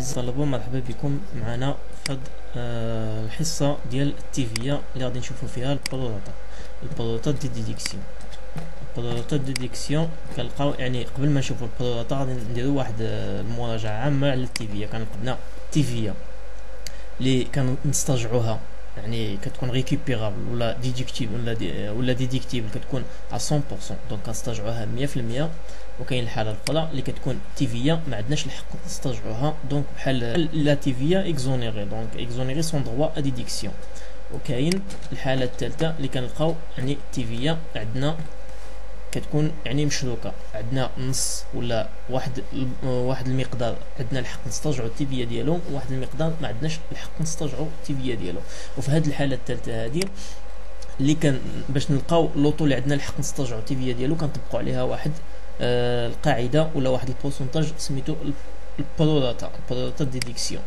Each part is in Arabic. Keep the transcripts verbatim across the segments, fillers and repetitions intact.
أعزائي الطلبة، مرحبا بكم معنا في هاد آه الحصة ديال التيفيا اللي غادي نشوفو فيها البروطا البروطا دي ديديكسيون. البروطا دي ديديكسيون كنلقاو يعني قبل ما نشوفو البروطا غادي نديرو واحد المراجعة عامة على التيفيا. كنقدنا التيفيا اللي كنسترجعوها يعني كتكون ريكوبيرابل ولا ديديكتيف ولا دي ولا ديديكتيف كتكون على مية بالمية، دونك كنسترجعوها مية في المية. وكاين الحاله الاخرى اللي كتكون تيفيا ما عندناش الحق نسترجعوها، دونك بحال لا تيفيا اكزونيري، دونك اكزونيري سون دروا ا ديديكسيون. وكاين الحاله الثالثه اللي كنلقاو يعني تيفيا عندنا كتكون يعني مشروكه، عندنا نص ولا واحد واحد المقدار عندنا الحق نسترجعوا التيفيا ديالو، وواحد المقدار ما عندناش الحق نسترجعوا التيفيا ديالو. وفي هذه الحاله الثالثه هذه اللي كان باش نلقاو لوطو اللي عندنا الحق نسترجعوا التيفيا ديالو كنطبقوا عليها واحد آه القاعده ولا واحد البورسونتاج سميتو البروطا البروطا ديديكسيون.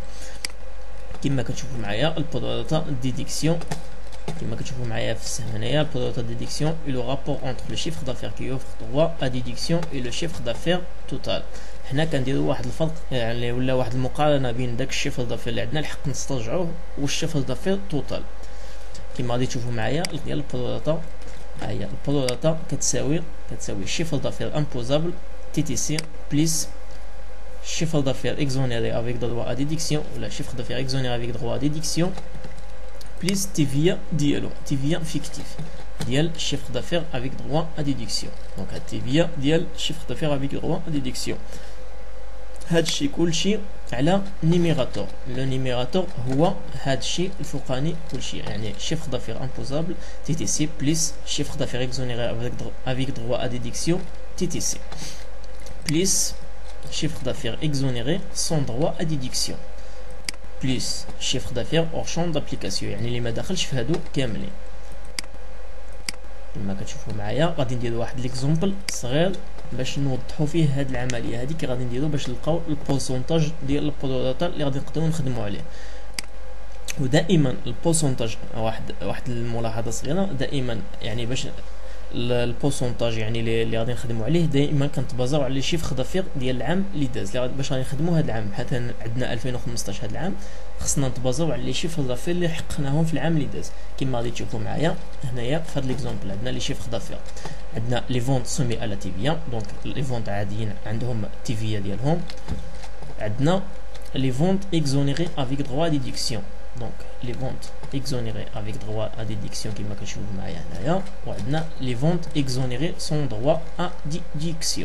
كما كتشوفوا معايا البروطا ديديكسيون كما كتشوفوا معايا في السهم هنايا البروطا ديديكسيون اي لو رابور انتر لو شيفر دافير كي اوفر دروا ا ديديكسيون اي لو شيفر دافير توتال. حنا كنديروا واحد الفرق يعني ولا واحد المقارنه بين داك الشيفر دافير اللي عندنا الحق نسترجعوه والشيفر دافير توتال. كما غادي تشوفوا معايا ديال البروطا، ها هي البروطا كتساوي كتساوي شيفر دافير امبوزابل تي تي سي بليس chiffre d'affaires exonéré avec droit à déduction ou la chiffre d'affaires exonéré avec droit à déduction plus T V A dialo T V A fictif dial chiffre d'affaires avec droit à déduction. Donc à T V A dial chiffre d'affaires avec droit à déduction. هادشي كلشي على نيميراتور. لو نيميراتور هو هادشي الفوقاني كلشي، يعني chiffre d'affaires imposable T T C plus chiffre d'affaires exonéré avec avec droit à déduction T T C plus chiffre d'affaires exonéré sans droit à déduction plus chiffre d'affaires hors champ d'application، يعني اللي ما داخلش في هادو كاملين. كما كتشوفوا معايا غادي نديرو واحد ليكزومبل صغير باش نوضحوا فيه هاد العمليه هذه كي غادي نديرو باش نلقاو البورسونتاج ديال البروطا اللي غادي نقدروا نخدموا عليه. ودائما البورسونتاج واحد واحد الملاحظه صغيره، دائما يعني باش البورسونتاج يعني اللي غادي نخدموا عليه دائما كنتبازاو على لي شيفر دافير ديال العام اللي داز. باش غادي نخدموا هذا العام بحال عندنا ألفين وخمسطاش هذا العام، خصنا نتبازاو على لي شيفر دافير اللي حققناهم في العام اللي داز. كما غادي تشوفوا معايا هنايا في هذا ليكزومبل عندنا لي شيفر دافير، عندنا لي فونت سومي على تيفيا، دونك لي فونت عاديين عندهم تيفيا ديالهم. عندنا لي فونت اكزونيري افيك دروا ديديكسيون، دونك لي فونت exonérés avec droit à déduction كما كتشوفوا معايا هنايا. وعندنا لي فونت exonérés sans droit à déduction.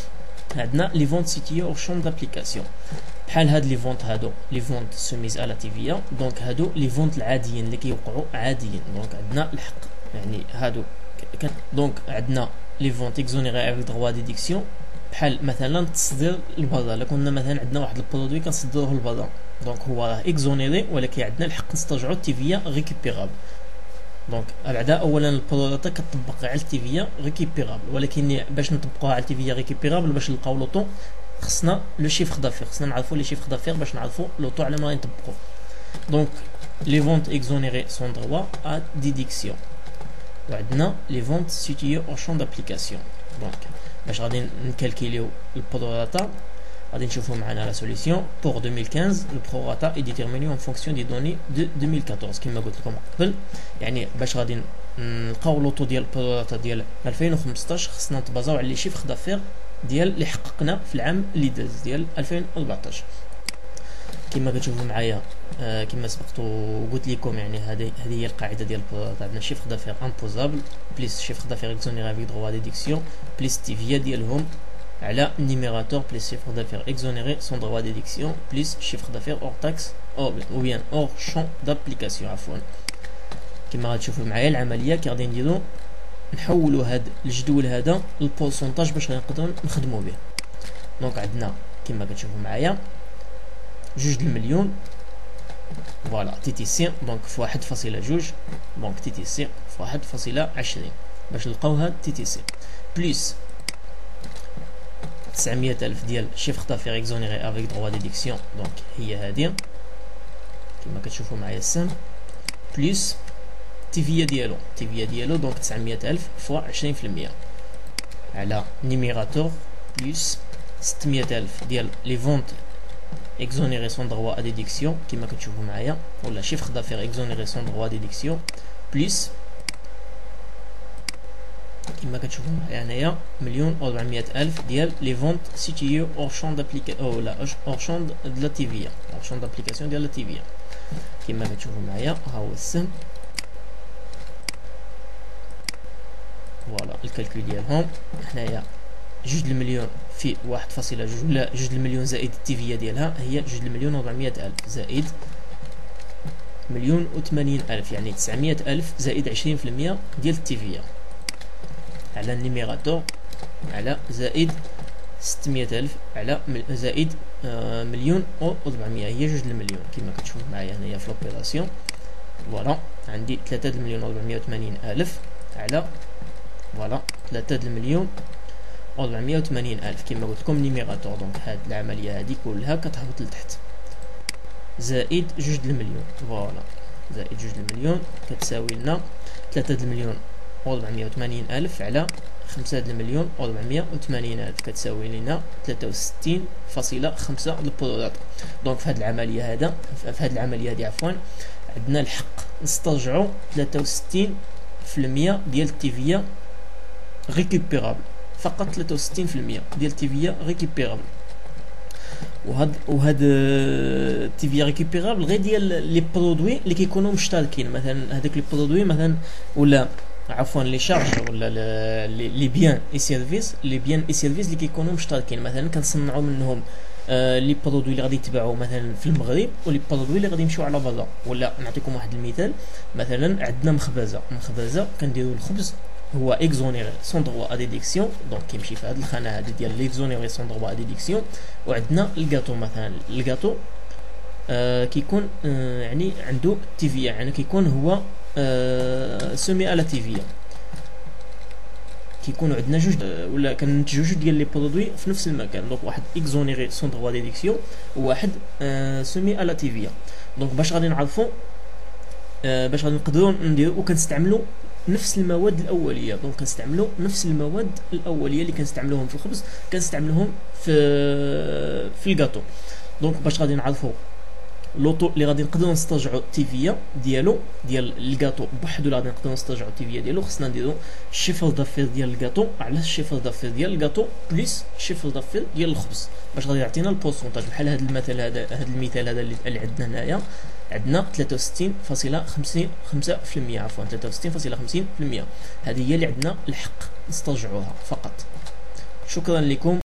عندنا لي فونت سيتيي او شون دابليكاسيون، بحال هاد لي فونت هادو لي فونت سوميز على تيفيا، دونك هادو لي فونت العاديين اللي كيوقعوا عاديين، دونك عندنا الحق يعني هادو. دونك عندنا لي فونت exonérés avec droit à déduction بحال مثلا تصدير البرا، الا كنا مثلا عندنا واحد البرودوي كنصدروه للبرا، دونك هو راه اكزونيري ولكن عندنا الحق نسترجعوا التيفيا ريكوبيرابل. دونك بعدا اولا البروطا كتطبق على التيفيا ريكوبيرابل، ولكن باش نطبقوها على التيفيا ريكوبيرابل باش نلقاو لوطو خصنا لو شيفر دافير، خصنا نعرفوا لي شيفر دافير باش نعرفوا لوطو على ما غادي نطبقوه. دونك لي فونت اكزونيري سون دروا ا ديديكسيون، وعندنا لي فونت سيتيي او شون دابليكاسيون. دونك باش غادي نكالكيليو البروطا غادي نشوفوا معنا لا سوليسيون pour deux mille quinze. le prorata est déterminé en fonction des données de deux mille quatorze كما قلت لكم قبل. يعني باش غادي نلقاو لوطو ديال البروطا ديال ألفين وخمسطاش خصنا نتبازاو على لي شيفر دافير ديال اللي حققنا في العام اللي داز ديال ألفين وأربعطاش. كما كتشوفوا معايا آه كما سبقت وقلت لكم يعني هذه هذه هي القاعده ديال البروطا. عندنا شيفر دافير امبوزابل بليس شيفر دافير اكزونيري افيك دروا ديديكسيون بليس تيفيا ديالهم على numérateur plus chiffre d'affaires exonéré sans droit à déduction plus chiffre d'affaires hors taxe ou bien hors champ d'application. عفوا كما غتشوفوا معايا العمليه كي غادي نديرو نحولوا هاد الجدول هذا للبورسونتاج باش نقدروا نخدموا به. دونك عندنا كما كتشوفوا معايا جوج المليون فوالا تي تي سي، دونك في واحد فاصلة جوج، دونك تي تي سي في واحد فاصلة عشرين باش نلقاو هاد تي تي سي بليس تسعمية ألف ديال شيفر دافير اكزونيري افيك دروا ديديكسيون، دونك هي هادي كما كتشوفوا معايا السهم بليس تيفيا ديالو تيفيا ديالو دونك تسعمية ألف فوا عشرين في المية على نيميراتور بليس ستمية ألف ديال لي فونت اكزونيري سون دغوا ا ديديكسيون كيما كتشوفوا معايا، ولا شيفر دافير اكزونيري سون دغوا ديديكسيون بليس كما كتشوفوا معايا هنايا مليون و ربعمية الف ديال لي فونت سيتيو اور شون دابليكا او لا اور شون د لا تيفيا اور شون دابليكاسيون ديال لا تيفيا. كما كتشوفوا معايا ها هو السهم، فوالا الكالكول ديالهم هنايا جوج المليون في واحد فاصلة جوج ولا جوج المليون زائد التيفيا ديالها هي جوج المليون و ربعمية الف زائد مليون و ثمانين الف، يعني تسعمية الف زائد عشرين في المية ديال التيفيا على النيميراتور على زائد ستمية الف على زائد آه مليون و ربعمية هي جوج المليون. كما كتشوفوا معايا هنايا في لوبيراسيون فوالا عندي ثلاثة المليون و ربعمية وثمانين الف على فوالا ثلاثة المليون و ربعمية وثمانين الف كما قلت لكم نيميراتور. دونك هاد العمليه هادي كلها كتهبط لتحت زائد جوج المليون، فوالا زائد جوج المليون كتساوي لنا ثلاثة المليون و ربعمية وثمانين الف على خمسة المليون و ربعمية وثمانين الف كتساوي لنا ثلاثة وستين فاصلة خمسة البرودات. دونك في هاد العمليه هذا في هاد العمليه هادي عفوا عندنا الحق نسترجعوا ثلاثة وستين في المية ديال التيفيا ريكوبيرابل، فقط ثلاثة وستين في المية ديال التيفيا ريكوبيرابل. وهاد وهاد التيفيا ريكوبيرابل غير ديال لي برودوي اللي كيكونوا مشتركين، مثلا هذوك لي برودوي مثلا ولا عفوا لي شارج ولا لي بيان اي سيرفيس لي بيان اي سيرفيس اللي كيكونوا مشتركين، مثلا كنصنعوا منهم آه لي برودوي اللي غادي يتباعوا مثلا في المغرب ولي برودوي اللي غادي يمشيو على برا. ولا نعطيكم واحد المثال، مثلا عندنا مخبزه مخبزه كنديروا الخبز هو اكزونيري سون دروا ا ديديكسيون، دونك كيمشي في هذه الخانه هذه ديال ليكزونيري سون دروا ا ديديكسيون. وعندنا الكاطو مثلا الكاطو آه كيكون آه يعني عنده تيفيا، يعني كيكون هو آه سومي على تيفيا، كيكونوا عندنا جوج آه ولا كننتجوا جوج ديال لي برودوي في نفس المكان. دونك واحد اكزونيري سون دروا ديديكسيون وواحد آه سومي على تيفيا. دونك باش غادي نعرفوا آه باش غادي نقدروا نديروا وكنستعملوا نفس المواد الاوليه. دونك كنستعملوا نفس المواد الاوليه اللي كنستعملوهم في الخبز كنستعملوهم في في الكاطو. دونك باش غادي نعرفوا لوطو اللي غادي نقدروا نسترجعوا التيفيا ديالو ديال الكاطو بوحدو اللي غادي نقدروا نسترجعوا التيفيا ديالو، خصنا نديروا الشيفر دافير ديال الكاطو على الشيفر دافير ديال الكاطو بليس الشيفر دافير ديال الخبز باش غادي يعطينا البورسونتاج. بحال هذا المثال هذا هذا المثال هذا اللي عندنا هنايا عندنا ثلاثة وستين فاصلة خمسة في المية عفوا ثلاثة وستين فاصلة خمسين في المية. هذه هي اللي عندنا الحق نسترجعوها فقط. شكرا لكم.